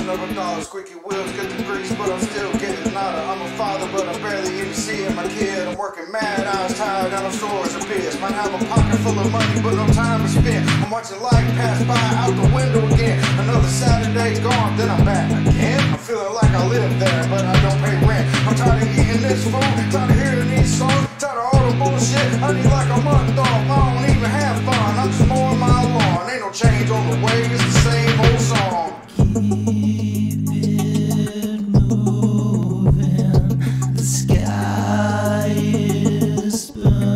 Flashing over dollars, squeaky wheels, get the grease, but I'm still getting nada. I'm a father, but I'm barely even seeing my kid. I'm working mad, eyes tired, and I'm sore as a bitch. Might have a pocket full of money, but no time to spend. I'm watching life pass by out the window again. Another Saturday's gone, then I'm back again. I'm feeling like I live there, but I don't pay rent. I'm tired of eating this food, tired of hearing these songs, tired of all the bullshit. I need like a month off, I don't even have fun. I'm just mowing my lawn, ain't no change on the way, it's the same old song. Keep it moving, the sky is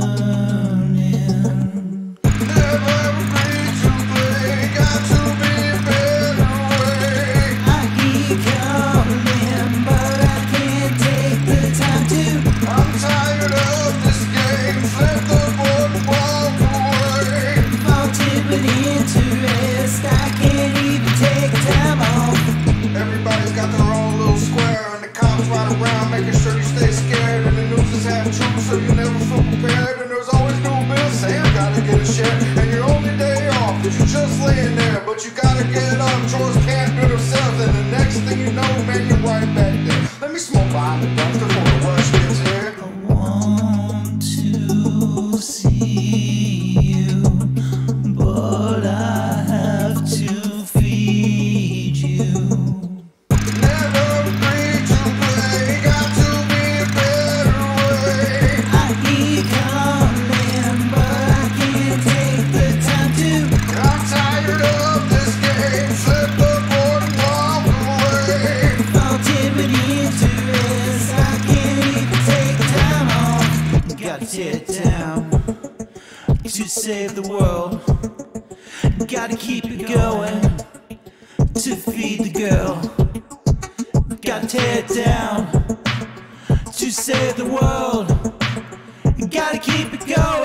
burning. Never agreed to play, got to be a better way. I keep calling, but I can't take the time to. I'm tired of this game, flip the board and walk away. Vaulted with interest, I can't even take time off. Everybody's got their own little square, and the cops ride around making sure you stay scared. And the news is half true, so you never feel prepared. And there's always new bills saying gotta get a share. And your only day off is you just laying there, but you gotta get up. Chores can't do themselves, and the next thing you know, man, you're right back there. Let me smoke behind the dumpster before the rush gets here. I want to see you, but I have to feed you. Never agreed to play, got to be a better way. I keep calling, but I can't take the time to. I'm tired of this game, flip the board and walk away. Vaulted with interest, I can't even take time off. Gotta tear it down to save the world. Gotta keep it going to feed the girl. Gotta tear it down to save the world. Gotta keep it going.